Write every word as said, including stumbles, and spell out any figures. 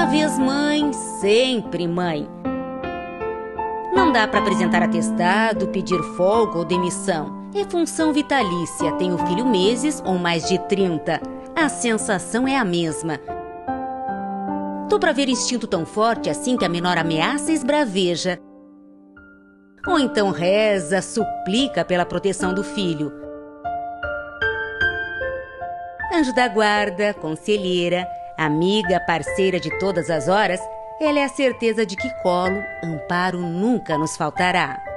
Uma vez mãe, sempre mãe. Não dá para apresentar atestado, pedir folga ou demissão. É função vitalícia, tenho filho meses ou mais de trinta. A sensação é a mesma. Tô para ver instinto tão forte assim que a menor ameaça esbraveja. Ou então reza, suplica pela proteção do filho. Anjo da guarda, conselheira, amiga, parceira de todas as horas, ela é a certeza de que colo, amparo nunca nos faltará.